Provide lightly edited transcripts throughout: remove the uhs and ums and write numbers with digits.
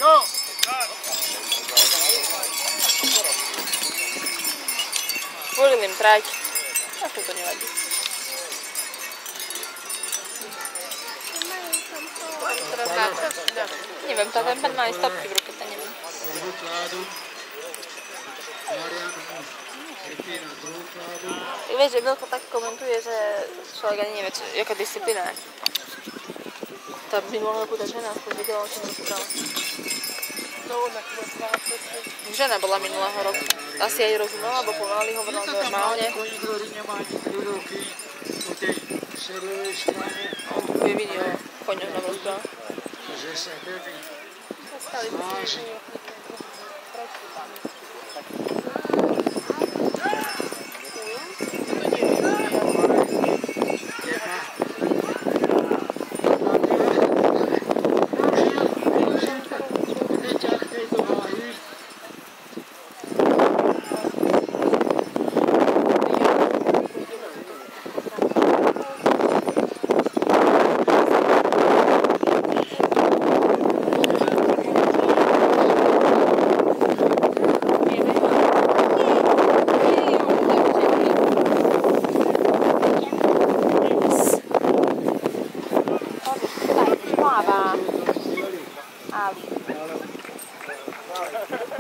Volil im trať. Ako to nevadí. Neviem, tá ten pán má aj stopky v ruke, to neviem. Tak vieš, že Vilko tak komentuje, že človek ani nevie, jaká disciplína je. Tá minulého roku tá žena aspoň videla, o čom rozpráva. Žena bola minulého roku. Asi aj rozumela, bo pomaly hovorila normálne. On tu je video o koňoch nám rozpráva.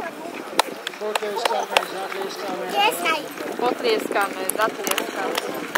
Potlieskame, zatlieskame.